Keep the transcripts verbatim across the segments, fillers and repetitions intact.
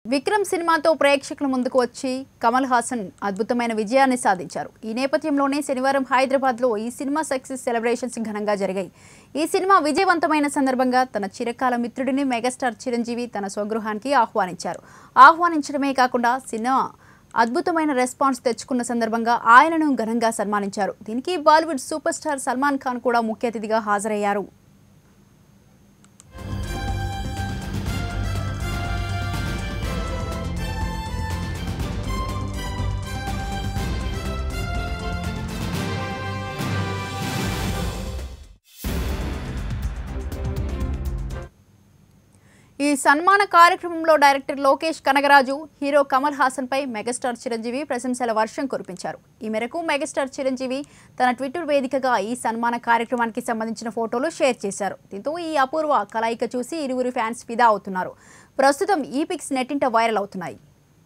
విక్రమ్ సినిమాతో ప్రేక్షకుల ముందుకు వచ్చి కమల్ హాసన్ అద్భుతమైన విజయాన్ని సాధించారు. ఈ నేపథ్యంలోనే శనివారం హైదరాబాద్లో ఈ సినిమా సక్సెస్ సెలబ్రేషన్స్ ఘనంగా జరిగాయి. ఈ సినిమా విజయవంతమైన సందర్భంగా తన చిరకాల మిత్రుడిని మెగాస్టార్ చిరంజీవి తన స్వగృహానికి ఆహ్వానించారు. ఆహ్వానించడమే కాకుండా సినిమా అద్భుతమైన రెస్పాన్స్ తెచ్చుకున్న సందర్భంగా ఆయనను ఘనంగా సన్మానించారు. దీనికి బాలీవుడ్ సూపర్ స్టార్ సల్మాన్ ఖాన్ కూడా ముఖ్య అతిథిగా హాజరయ్యారు. ఈ సన్మాన కార్యక్రమంలో డైరెక్టర్ లోకేష్ కనగరాజు, హీరో కమల్ హాసన్ పై మెగాస్టార్ చిరంజీవి ప్రశంసల వర్షం కురిపించారు. ఈ మేరకు మెగాస్టార్ చిరంజీవి తన ట్విట్టర్ వేదికగా ఈ సన్మాన కార్యక్రమానికి సంబంధించిన ఫోటోలు షేర్ చేశారు. దీంతో ఈ అపూర్వ కలయిక చూసి ఇరువురు ఫ్యాన్స్ ఫిదా అవుతున్నారు. ప్రస్తుతం ఈ పిక్స్ నెట్టింట వైరల్ అవుతున్నాయి.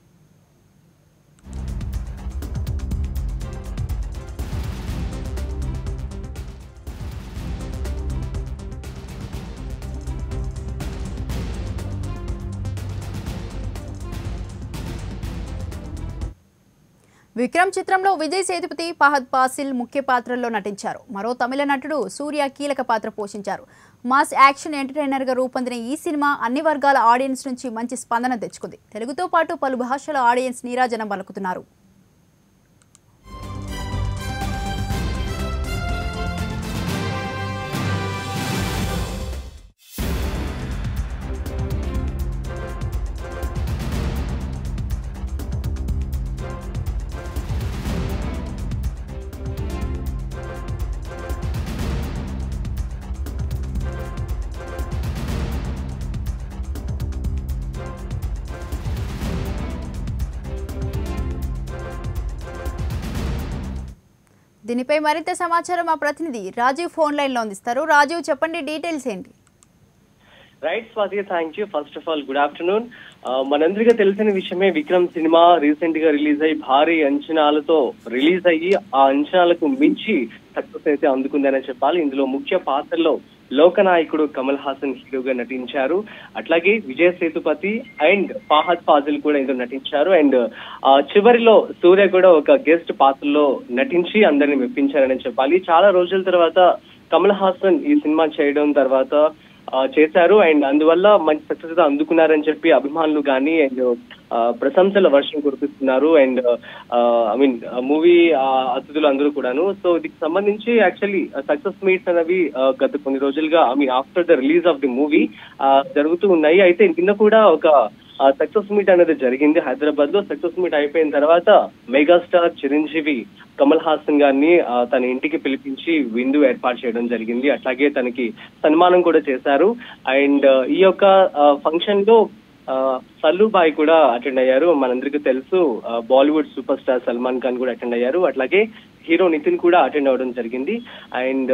విక్రమ్ చిత్రంలో విజయ్ సేతుపతి, ఫహద్ ఫాసిల్ ముఖ్య పాత్రల్లో నటించారు. మరో తమిళ నటుడు సూర్య కీలక పాత్ర పోషించారు. మాస్ యాక్షన్ ఎంటర్టైనర్గా రూపొందిన ఈ సినిమా అన్ని వర్గాల ఆడియన్స్ నుంచి మంచి స్పందన తెచ్చుకుంది. తెలుగుతో పాటు పలు భాషల ఆడియన్స్ నీరాజనం పలుకుతున్నారు. దీనిపై మరింత సమాచారం మా ప్రతినిధి రాజీవ్ ఫోన్ లైన్ లో అందిస్తారు. రాజీవ్, చెప్పండి, డీటెయిల్స్ ఏంటి? Right Swathi, thank you. First of all good afternoon. మనందరికీ తెలిసిన విషయమే, విక్రమ్ సినిమా రీసెంట్ గా రిలీజ్ అయ్యి భారీ అంచనాలతో రిలీజ్ అయ్యి ఆ అంచనాలకు మించి సక్సెస్ అయితే అందుకుందనే చెప్పాలి. ఇందులో ముఖ్య పాత్రలో లోకనాయకుడు కమల్ హాసన్ హీరోగా నటించారు. అట్లాగే విజయ్ సేతుపతి అండ్ ఫహద్ ఫాసిల్ కూడా ఇందులో నటించారు. అండ్ చివరిలో సూర్య కూడా ఒక గెస్ట్ పాత్రలో నటించి అందరిని మెప్పించారని చెప్పాలి. చాలా రోజుల తర్వాత కమల్ హాసన్ ఈ సినిమా చేయడం తర్వాత చేశారు అండ్ అందువల్ల మంచి సక్సెస్ అందుకున్నారని చెప్పి అభిమానులు కానీ అండ్ ప్రశంసల వర్షం కురిపిస్తున్నారు. అండ్ ఐ మీన్ మూవీ అతిథులు అందరూ కూడాను. సో దీనికి సంబంధించి యాక్చువల్లీ సక్సెస్ మీట్స్ అనేవి గత కొన్ని రోజులుగా I mean after the release of the movie జరుగుతూ ఉన్నాయి. అయితే నిన్న కూడా ఒక సక్సెస్ మీట్ అనేది జరిగింది హైదరాబాద్ లో. సక్సెస్ మీట్ అయిపోయిన తర్వాత మెగాస్టార్ చిరంజీవి కమల్ హాసన్ గారిని తన ఇంటికి పిలిపించి విందు ఏర్పాటు చేయడం జరిగింది. అట్లాగే తనకి సన్మానం కూడా చేశారు. అండ్ ఈ యొక్క ఫంక్షన్ లో సల్లుబాయ్ కూడా అటెండ్ అయ్యారు. మనందరికీ తెలుసు, బాలీవుడ్ సూపర్ స్టార్ సల్మాన్ ఖాన్ కూడా అటెండ్ అయ్యారు. అట్లాగే హీరో నితిన్ కూడా అటెండ్ అవ్వడం జరిగింది. అండ్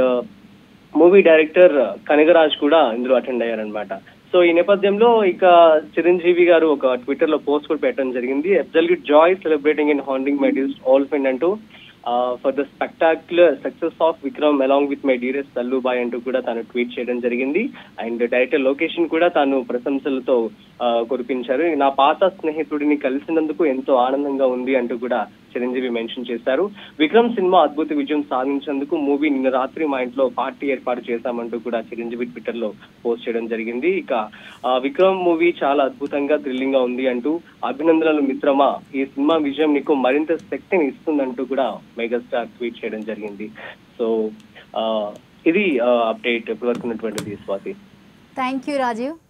మూవీ డైరెక్టర్ కనగరాజ్ కూడా ఇందులో అటెండ్ అయ్యారనమాట. సో ఈ నేపథ్యంలో ఇక చిరంజీవి గారు ఒక ట్విట్టర్ లో పోస్ట్ కూడా పెట్టడం జరిగింది. Absolute joy celebrating and handing my dearest all friend అంటూ for the spectacular success of Vikram along with my dearest Sallubhai అంటూ కూడా తాను ట్వీట్ చేయడం జరిగింది. అండ్ డైరెక్టర్ లొకేషన్ కూడా తాను ప్రశంసలతో కురిపించారు. నా పాత స్నేహితుడిని కలిసినందుకు ఎంతో ఆనందంగా ఉంది అంటూ కూడా చిరంజీవి మెన్షన్ చేశారు. విక్రమ్ సినిమా అద్భుత విజయం సాధించేందుకు మూవీ నిన్న రాత్రి మా ఇంట్లో పార్టీ ఏర్పాటు చేశామంటూ కూడా చిరంజీవి ట్విట్టర్ లో పోస్ట్ చేయడం జరిగింది. ఇక విక్రమ్ మూవీ చాలా అద్భుతంగా థ్రిల్లింగ్ గా ఉంది అంటూ, అభినందనలు మిత్రమా, ఈ సినిమా విజయం నీకు మరింత శక్తిని ఇస్తుందంటూ కూడా మెగాస్టార్ ట్వీట్ చేయడం జరిగింది. సో ఇది అప్డేట్ ఇప్పటివరకు ఉన్నటువంటిది స్వాతి. Thank you Rajiv.